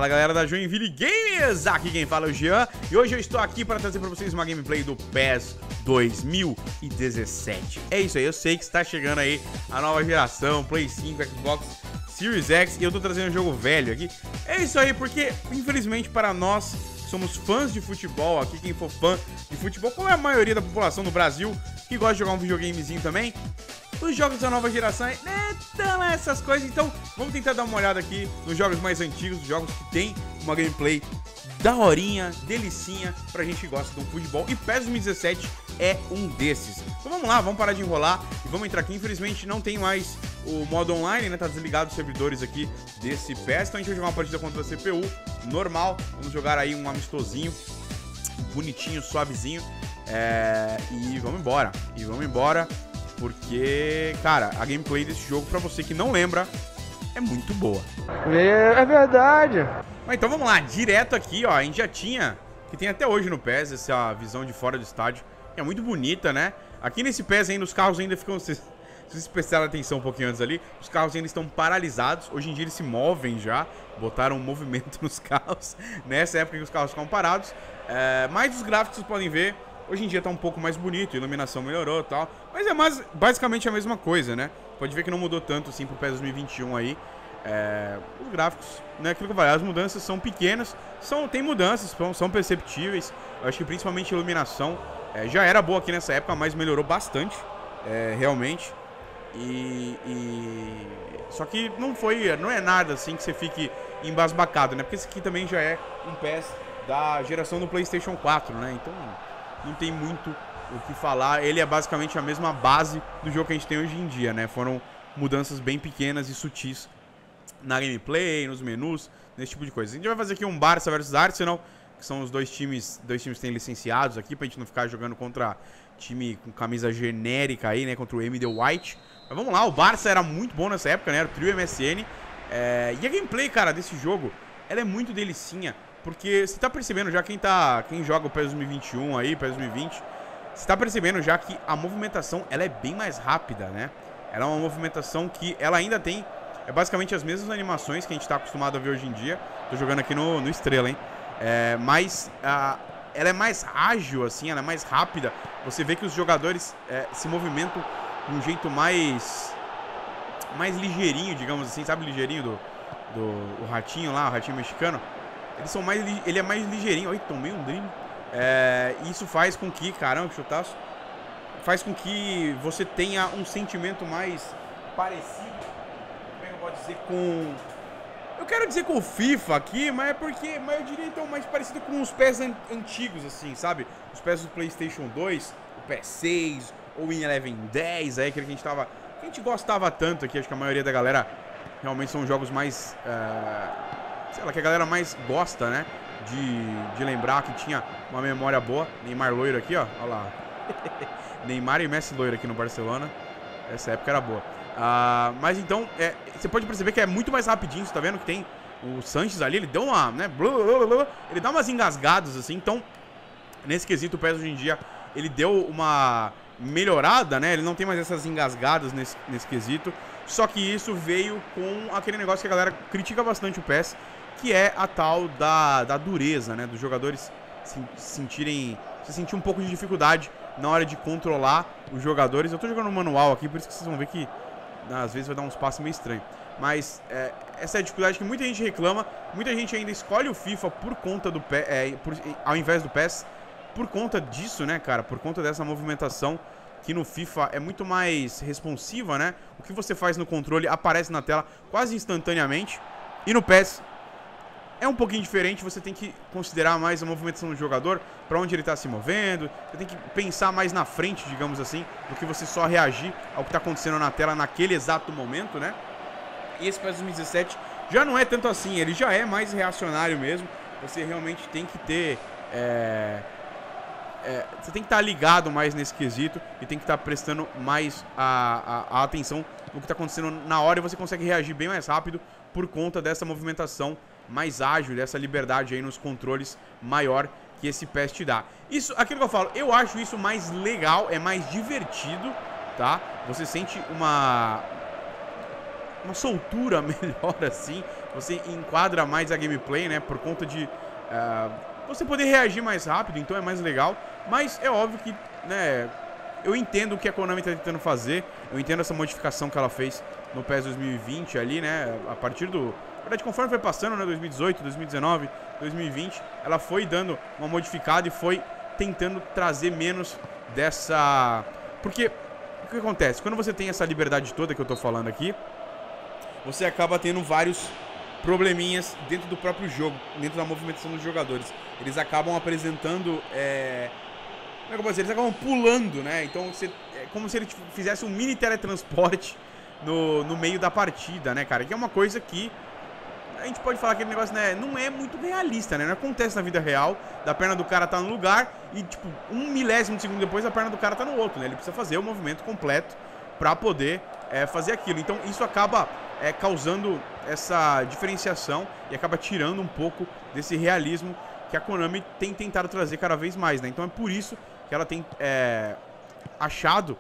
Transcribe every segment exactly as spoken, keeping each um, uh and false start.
Fala galera da Joinville Games, aqui quem fala é o Jean e hoje eu estou aqui para trazer para vocês uma gameplay do PES dois mil e dezessete. É isso aí, eu sei que está chegando aí a nova geração, Play cinco, Xbox Series X, e eu tô trazendo um jogo velho aqui. É isso aí, porque infelizmente para nós que somos fãs de futebol, aqui quem for fã de futebol, como é a maioria da população do Brasil que gosta de jogar um videogamezinho também, os jogos da nova geração é tão essas coisas. Então vamos tentar dar uma olhada aqui nos jogos mais antigos, jogos que tem uma gameplay daorinha, delicinha pra gente que gosta de um futebol, e PES dois mil e dezessete é um desses. Então vamos lá, vamos parar de enrolar e vamos entrar aqui. Infelizmente não tem mais o modo online, né, tá desligado os servidores aqui desse PES, então a gente vai jogar uma partida contra a C P U normal. Vamos jogar aí um amistosinho bonitinho, suavezinho, é... e vamos embora, e vamos embora. Porque, cara, a gameplay desse jogo, pra você que não lembra, é muito boa. É verdade. Mas então vamos lá, direto aqui, ó. A gente já tinha, que tem até hoje no PES, essa visão de fora do estádio, que é muito bonita, né? Aqui nesse PES ainda, os carros ainda ficam... Se vocês prestaram atenção um pouquinho antes ali, os carros ainda estão paralisados. Hoje em dia eles se movem já, botaram um movimento nos carros. Nessa época que os carros ficavam parados. É, mas os gráficos, vocês podem ver, hoje em dia tá um pouco mais bonito, a iluminação melhorou e tal. Mas é mais, basicamente a mesma coisa, né? Pode ver que não mudou tanto assim pro PES dois mil e vinte e um aí. É, os gráficos, né? Aquilo que eu falei, as mudanças são pequenas. São, tem mudanças, são, são perceptíveis. Eu acho que principalmente a iluminação é, já era boa aqui nessa época, mas melhorou bastante, é, realmente. E, e... Só que não foi, não é nada assim que você fique embasbacado, né? Porque esse aqui também já é um PES da geração do PlayStation quatro, né? Então não tem muito o que falar. Ele é basicamente a mesma base do jogo que a gente tem hoje em dia, né? Foram mudanças bem pequenas e sutis na gameplay, nos menus, nesse tipo de coisa. A gente vai fazer aqui um Barça versus Arsenal, que são os dois times, dois times que tem licenciados aqui, pra gente não ficar jogando contra time com camisa genérica aí, né? Contra o M D White. Mas vamos lá, o Barça era muito bom nessa época, né? Era o trio M S N. É... E a gameplay, cara, desse jogo, ela é muito delicinha. Porque você tá percebendo já, quem, tá, quem joga o PES dois mil e vinte e um aí, PES dois mil e vinte, você tá percebendo já que a movimentação, ela é bem mais rápida, né? Ela é uma movimentação que ela ainda tem, é basicamente as mesmas animações que a gente tá acostumado a ver hoje em dia. Tô jogando aqui no, no Estrela, hein? É, mas a, ela é mais ágil, assim, ela é mais rápida. Você vê que os jogadores é, se movimentam de um jeito mais, mais ligeirinho, digamos assim, sabe, ligeirinho do, do o ratinho lá, o ratinho mexicano? Eles são mais, ele é mais ligeirinho. Ai, tomei um drible. É, isso faz com que, caramba, que chutaço. Faz com que você tenha um sentimento mais parecido, como é que eu posso dizer, com... Eu quero dizer com o FIFA aqui, mas é porque, mas eu diria então mais parecido com os PES an antigos, assim, sabe? Os PES do PlayStation dois, o PES seis, ou o Eleven dez, aí aquele que a gente tava... Que a gente gostava tanto aqui, acho que a maioria da galera realmente são jogos mais... Uh... sei lá, que a galera mais gosta, né, de, de lembrar, que tinha uma memória boa. Neymar loiro aqui, ó, olha lá. Neymar e Messi loiro aqui no Barcelona. Essa época era boa. Ah, mas então, é, você pode perceber que é muito mais rapidinho, você tá vendo que tem o Sanches ali, ele deu uma, né, ele dá umas engasgadas assim. Então, nesse quesito, o PES hoje em dia, ele deu uma melhorada, né, ele não tem mais essas engasgadas nesse, nesse quesito. Só que isso veio com aquele negócio que a galera critica bastante o PES, que é a tal da, da dureza, né? Dos jogadores se sentirem, se sentir um pouco de dificuldade na hora de controlar os jogadores. Eu tô jogando no manual aqui, por isso que vocês vão ver que às vezes vai dar uns passos meio estranhos. Mas é, essa é a dificuldade que muita gente reclama. Muita gente ainda escolhe o FIFA por conta do PES, é, por, ao invés do PES, por conta disso, né, cara? Por conta dessa movimentação que no FIFA é muito mais responsiva, né? O que você faz no controle aparece na tela quase instantaneamente. E no PES é um pouquinho diferente, você tem que considerar mais a movimentação do jogador, para onde ele está se movendo. Você tem que pensar mais na frente, digamos assim, do que você só reagir ao que está acontecendo na tela naquele exato momento, né? E esse PES dois mil e dezessete já não é tanto assim, ele já é mais reacionário mesmo. Você realmente tem que ter... É... É, você tem que estar ligado mais nesse quesito e tem que estar prestando mais a, a, a atenção no que está acontecendo na hora, e você consegue reagir bem mais rápido por conta dessa movimentação mais ágil, dessa liberdade aí nos controles maior que esse PES te dá. Isso, aquilo que eu falo, eu acho isso mais legal, é mais divertido, tá? Você sente uma... uma soltura melhor, assim. Você enquadra mais a gameplay, né? Por conta de uh, você poder reagir mais rápido, então é mais legal. Mas é óbvio que, né, eu entendo o que a Konami tá tentando fazer. Eu entendo essa modificação que ela fez no P E S dois mil e vinte ali, né? A partir do... Na verdade, conforme foi passando, né? dois mil e dezoito, dois mil e dezenove, dois mil e vinte, ela foi dando uma modificada e foi tentando trazer menos dessa... Porque o que acontece? Quando você tem essa liberdade toda que eu tô falando aqui, você acaba tendo vários probleminhas dentro do próprio jogo, dentro da movimentação dos jogadores. Eles acabam apresentando... É... Como é que eu posso dizer? Eles acabam pulando, né? Então, você... é como se ele fizesse um mini teletransporte no, no meio da partida, né, cara? Que é uma coisa que a gente pode falar que aquele negócio, né, não é muito realista, né? Não acontece na vida real, da perna do cara tá no lugar e, tipo, um milésimo de segundo depois a perna do cara tá no outro, né? Ele precisa fazer o movimento completo pra poder é, fazer aquilo. Então, isso acaba é, causando essa diferenciação e acaba tirando um pouco desse realismo que a Konami tem tentado trazer cada vez mais, né? Então, é por isso que ela tem é, achado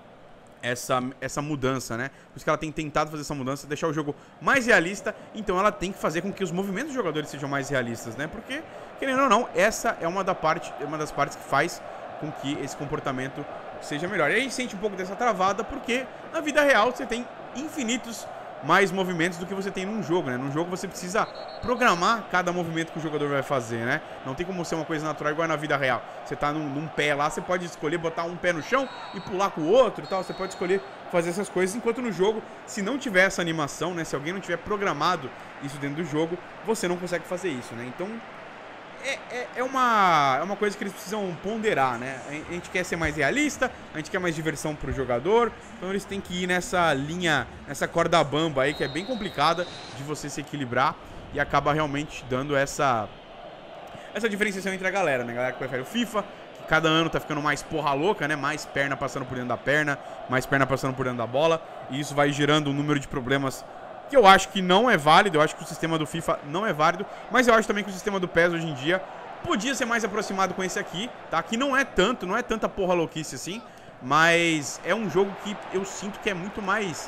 essa, essa mudança, né? Por isso que ela tem tentado fazer essa mudança, deixar o jogo mais realista. Então ela tem que fazer com que os movimentos dos jogadores sejam mais realistas, né? Porque, querendo ou não, essa é uma, da parte, uma das partes que faz com que esse comportamento seja melhor. E aí a gente sente um pouco dessa travada, porque na vida real você tem infinitos mais movimentos do que você tem num jogo, né? Num jogo você precisa programar cada movimento que o jogador vai fazer, né? Não tem como ser uma coisa natural igual na vida real. Você tá num, num pé lá, você pode escolher botar um pé no chão e pular com o outro e tal. Você pode escolher fazer essas coisas, enquanto no jogo, se não tiver essa animação, né? Se alguém não tiver programado isso dentro do jogo, você não consegue fazer isso, né? Então, é, é, é, uma, é uma coisa que eles precisam ponderar, né? A gente quer ser mais realista, a gente quer mais diversão pro jogador, então eles têm que ir nessa linha, nessa corda bamba aí, que é bem complicada de você se equilibrar e acaba realmente dando essa, essa diferenciação entre a galera, né? A galera que prefere o FIFA, que cada ano tá ficando mais porra louca, né? Mais perna passando por dentro da perna, mais perna passando por dentro da bola, e isso vai gerando um número de problemas que eu acho que não é válido. Eu acho que o sistema do FIFA não é válido, mas eu acho também que o sistema do P E S hoje em dia podia ser mais aproximado com esse aqui, tá? Que não é tanto, não é tanta porra louquice assim, mas é um jogo que eu sinto que é muito mais...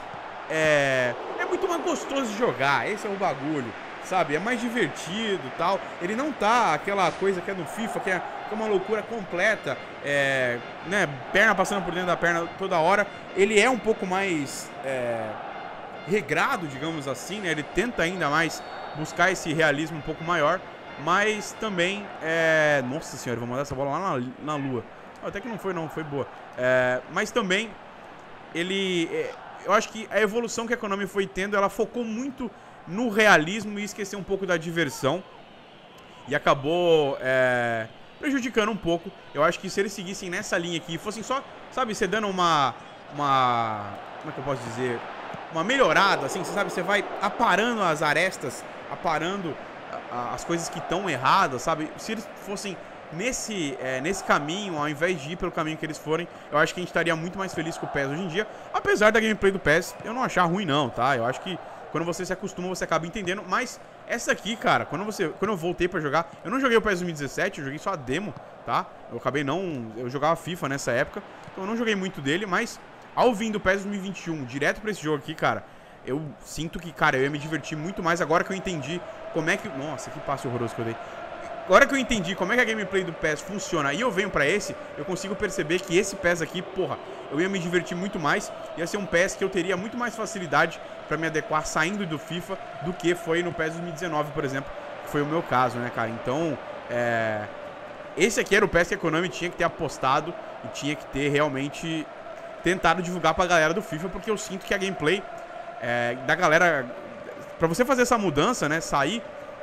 É, é muito mais gostoso de jogar, esse é o bagulho, sabe? É mais divertido e tal. Ele não tá aquela coisa que é no FIFA, que é, que é uma loucura completa, é, né? Perna passando por dentro da perna toda hora. Ele é um pouco mais... É, regrado, digamos assim, né? Ele tenta ainda mais buscar esse realismo um pouco maior, mas também é... Nossa senhora, vou mandar essa bola lá na, na lua. Até que não foi, não, foi boa. É... Mas também, ele... É... Eu acho que a evolução que a Konami foi tendo, ela focou muito no realismo e esqueceu um pouco da diversão. E acabou é... prejudicando um pouco. Eu acho que se eles seguissem nessa linha aqui, fossem só, sabe, você dando uma... uma... Como é que eu posso dizer... uma melhorada, assim, você sabe, você vai aparando as arestas, aparando a, a, as coisas que estão erradas, sabe? Se eles fossem nesse, é, nesse caminho, ao invés de ir pelo caminho que eles forem, eu acho que a gente estaria muito mais feliz com o P E S hoje em dia, apesar da gameplay do P E S eu não achar ruim não, tá? Eu acho que quando você se acostuma, você acaba entendendo, mas essa aqui, cara, quando, você, quando eu voltei pra jogar, eu não joguei o P E S dois mil e dezessete, eu joguei só a demo, tá? Eu acabei não... eu jogava FIFA nessa época, então eu não joguei muito dele, mas... ao vir do P E S dois mil e vinte e um direto pra esse jogo aqui, cara, eu sinto que, cara, eu ia me divertir muito mais agora que eu entendi como é que... Nossa, que passe horroroso que eu dei. Agora que eu entendi como é que a gameplay do P E S funciona e eu venho pra esse, eu consigo perceber que esse P E S aqui, porra, eu ia me divertir muito mais. Ia ser um P E S que eu teria muito mais facilidade pra me adequar saindo do FIFA do que foi no P E S dois mil e dezenove, por exemplo, que foi o meu caso, né, cara? Então, é... esse aqui era o P E S que a Konami tinha que ter apostado e tinha que ter realmente... tentado divulgar pra galera do FIFA, porque eu sinto que a gameplay é, da galera... Pra você fazer essa mudança, né, sair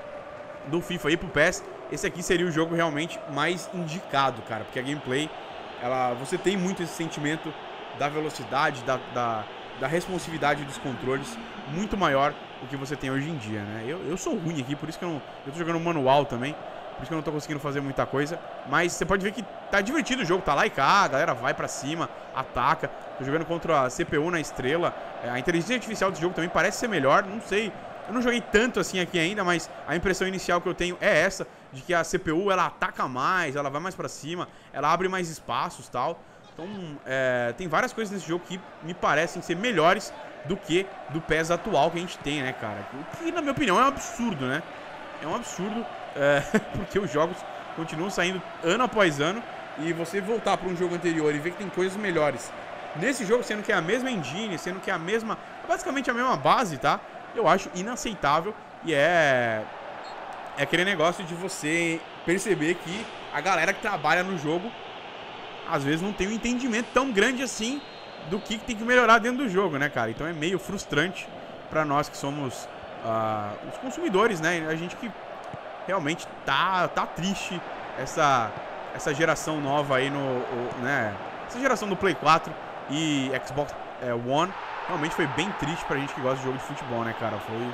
do FIFA e ir pro P E S, esse aqui seria o jogo realmente mais indicado, cara. Porque a gameplay, ela, você tem muito esse sentimento da velocidade, da, da, da responsividade dos controles, muito maior do que você tem hoje em dia, né. Eu, eu sou ruim aqui, por isso que eu não... Eu tô jogando manual também, por isso que eu não tô conseguindo fazer muita coisa. Mas você pode ver que tá divertido o jogo, tá lá e cá, a galera vai pra cima, ataca. Tô jogando contra a C P U na estrela. A inteligência artificial do jogo também parece ser melhor, não sei. Eu não joguei tanto assim aqui ainda, mas a impressão inicial que eu tenho é essa, de que a C P U, ela ataca mais, ela vai mais pra cima, ela abre mais espaços e tal. Então, é, tem várias coisas nesse jogo que me parecem ser melhores do que do P E S atual que a gente tem, né, cara? O que, na minha opinião, é um absurdo, né? É um absurdo, é, porque os jogos continuam saindo ano após ano e você voltar para um jogo anterior e ver que tem coisas melhores nesse jogo, sendo que é a mesma engine, sendo que é a mesma, basicamente a mesma base, tá? Eu acho inaceitável e é, é aquele negócio de você perceber que a galera que trabalha no jogo às vezes não tem um entendimento tão grande assim do que tem que melhorar dentro do jogo, né, cara? Então é meio frustrante pra nós que somos uh, os consumidores, né? A gente que realmente tá, tá triste essa, essa geração nova aí no, o, né? Essa geração do Play quatro e Xbox é, One realmente foi bem triste pra gente que gosta de jogo de futebol, né, cara? Foi...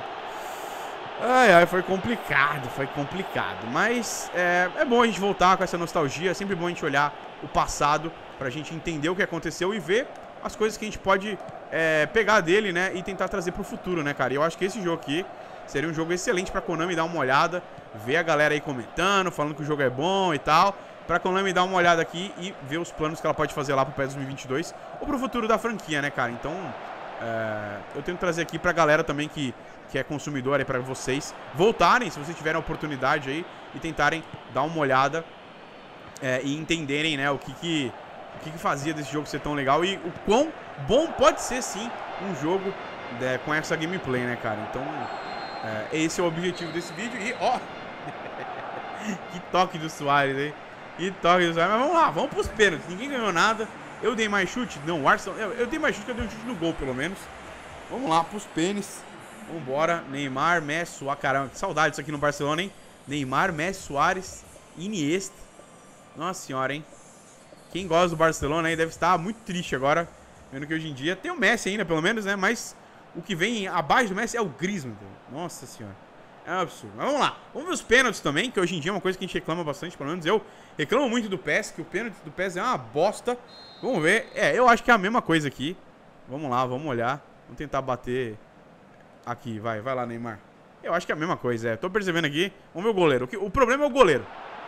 Ai, ai, foi complicado, foi complicado. Mas é, é bom a gente voltar com essa nostalgia, é sempre bom a gente olhar o passado pra gente entender o que aconteceu e ver as coisas que a gente pode é, pegar dele, né, e tentar trazer pro futuro, né, cara? E eu acho que esse jogo aqui seria um jogo excelente pra Konami dar uma olhada, ver a galera aí comentando, falando que o jogo é bom e tal, pra Konami dar uma olhada aqui e ver os planos que ela pode fazer lá pro P E S dois mil e vinte e dois ou pro futuro da franquia, né, cara? Então, é, eu tento trazer aqui pra galera também que, que é consumidor aí, pra vocês voltarem, se vocês tiverem a oportunidade aí, e tentarem dar uma olhada é, e entenderem, né, o que que... O que, que fazia desse jogo ser tão legal e o quão bom pode ser, sim, um jogo é, com essa gameplay, né, cara? Então, é, esse é o objetivo desse vídeo. E, ó, que toque do Suárez, hein? Que toque do Suárez. Mas vamos lá, vamos pros pênaltis. Ninguém ganhou nada. Eu dei mais chute? Não, o Arsenal... Eu, eu dei mais chute que eu dei um chute no gol, pelo menos. Vamos lá, pros pênis. Vambora. Neymar, Messi, Suárez. Caramba, que saudade disso aqui no Barcelona, hein? Neymar, Messi, Suárez, Iniesta. Nossa senhora, hein? Quem gosta do Barcelona aí deve estar muito triste agora, vendo que hoje em dia tem o Messi ainda, pelo menos, né? Mas o que vem abaixo do Messi é o Griezmann. Nossa senhora. É um absurdo. Mas vamos lá. Vamos ver os pênaltis também, que hoje em dia é uma coisa que a gente reclama bastante, pelo menos eu reclamo muito do P E S, que o pênalti do P E S é uma bosta. Vamos ver. É, eu acho que é a mesma coisa aqui. Vamos lá, vamos olhar. Vamos tentar bater aqui. Vai, vai lá, Neymar. Eu acho que é a mesma coisa, é. Tô percebendo aqui. Vamos ver o goleiro. O problema é o goleiro.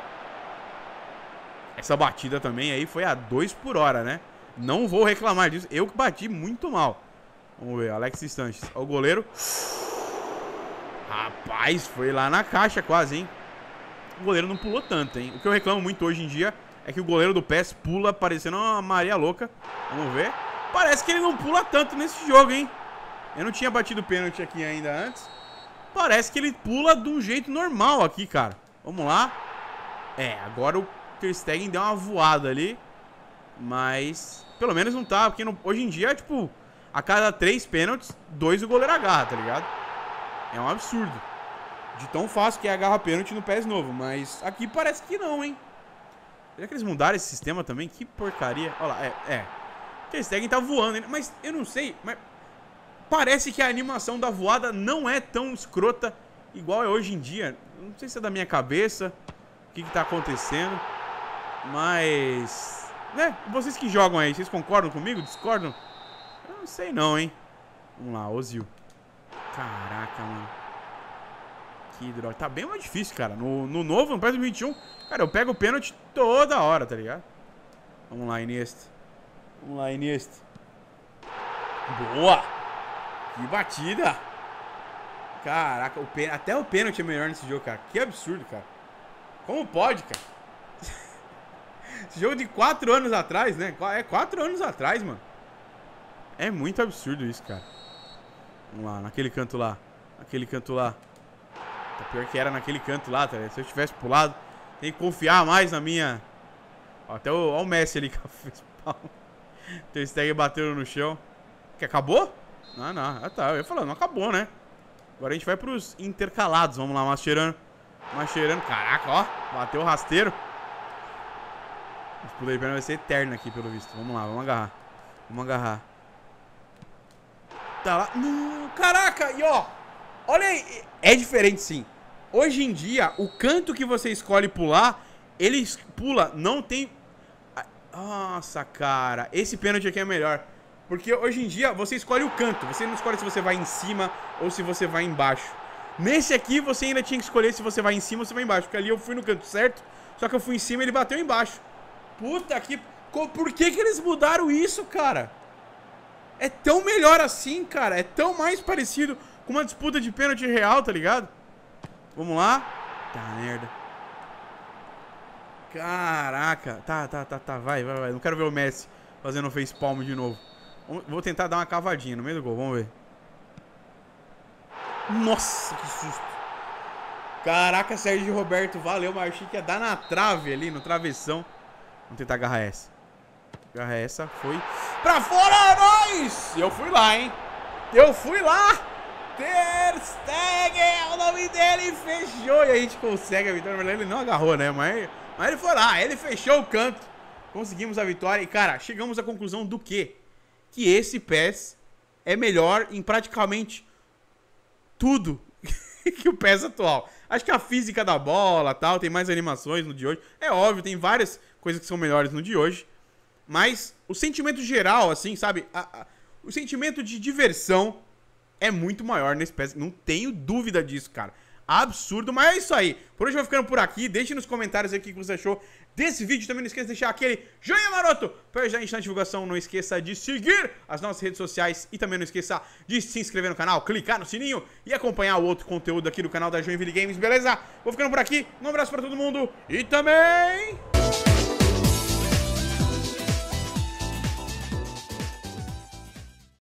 Essa batida também aí foi a dois por hora, né? Não vou reclamar disso. Eu que bati muito mal. Vamos ver, Alexis Sanches. Olha o goleiro. Rapaz, foi lá na caixa quase, hein? O goleiro não pulou tanto, hein? O que eu reclamo muito hoje em dia é que o goleiro do P E S pula parecendo uma Maria louca. Vamos ver. Parece que ele não pula tanto nesse jogo, hein? Eu não tinha batido pênalti aqui ainda antes. Parece que ele pula de um jeito normal aqui, cara. Vamos lá. É, agora o Ter Stegen deu uma voada ali, mas pelo menos não tá, porque no, hoje em dia, tipo, a cada três pênaltis, dois o goleiro agarra, tá ligado? É um absurdo de tão fácil que é agarrar pênalti no P E S novo, mas aqui parece que não, hein? Será que eles mudaram esse sistema também? Que porcaria. Olha lá, é, é. Ter Stegen tá voando, hein? Mas eu não sei, mas parece que a animação da voada não é tão escrota igual é hoje em dia. Não sei se é da minha cabeça, o que que tá acontecendo. Mas, né, vocês que jogam aí, vocês concordam comigo? Discordam? Eu não sei não, hein. Vamos lá, Ozil. Caraca, mano. Que droga. Tá bem mais difícil, cara. No, no novo, no P E S dois mil e vinte e um, cara, eu pego o pênalti toda hora, tá ligado? Vamos lá, Iniesta. Vamos lá, Iniesta. Boa! Que batida! Caraca, o pênalti, até o pênalti é melhor nesse jogo, cara. Que absurdo, cara. Como pode, cara? Esse jogo de quatro anos atrás, né? É quatro anos atrás, mano. É muito absurdo isso, cara. Vamos lá, naquele canto lá. Naquele canto lá. Tá pior que era naquele canto lá, tá ligado? Se eu tivesse pulado, tem que confiar mais na minha... Ó, até o, ó, o Messi ali que fez pau. Ter Stegen bateu no chão. Que acabou? Não, não. Ah, tá. Eu ia falar, não acabou, né? Agora a gente vai pros intercalados. Vamos lá, Mascherano. Mascherano. Caraca, ó. Bateu o rasteiro. Esse pulo de perna vai ser eterno aqui, pelo visto. Vamos lá, vamos agarrar. Vamos agarrar. Tá lá. Não, caraca, e ó. Olha aí. É diferente, sim. Hoje em dia, o canto que você escolhe pular, ele pula, não tem... Nossa, cara. Esse pênalti aqui é melhor. Porque hoje em dia, você escolhe o canto. Você não escolhe se você vai em cima ou se você vai embaixo. Nesse aqui, você ainda tinha que escolher se você vai em cima ou se vai embaixo. Porque ali eu fui no canto certo, só que eu fui em cima e ele bateu embaixo. Puta que... Por que que eles mudaram isso, cara? é tão melhor assim, cara. É tão mais parecido com uma disputa de pênalti real, tá ligado? Vamos lá. Tá, merda. Caraca. Tá, tá, tá, tá. Vai, vai, vai. Não quero ver o Messi fazendo facepalm de novo. Vou tentar dar uma cavadinha no meio do gol. Vamos ver. Nossa, que susto. Caraca, Sérgio Roberto. Valeu, mas achei que ia dar na trave ali, no travessão. Vamos tentar agarrar essa. Agarrar essa. Foi pra fora, nós! Eu fui lá, hein? Eu fui lá! Ter Stegen é o nome dele. Fechou. E a gente consegue a vitória. Ele não agarrou, né? Mas, mas ele foi lá. Ele fechou o canto. Conseguimos a vitória. E, cara, chegamos à conclusão do quê? Que esse P E S é melhor em praticamente tudo que o P E S atual. Acho que a física da bola, tal, tem mais animações no de hoje. É óbvio, tem várias coisas que são melhores no de hoje. Mas o sentimento geral, assim, sabe? A, a, o sentimento de diversão é muito maior nesse P E S. Não tenho dúvida disso, cara. Absurdo, mas é isso aí. Por hoje eu vou ficando por aqui. Deixe nos comentários aí o que você achou desse vídeo. Também não esqueça de deixar aquele joinha maroto para ajudar a gente na divulgação. Não esqueça de seguir as nossas redes sociais. E também não esqueça de se inscrever no canal, clicar no sininho e acompanhar o outro conteúdo aqui do canal da Joinville Games, beleza? Vou ficando por aqui. Um abraço para todo mundo e também...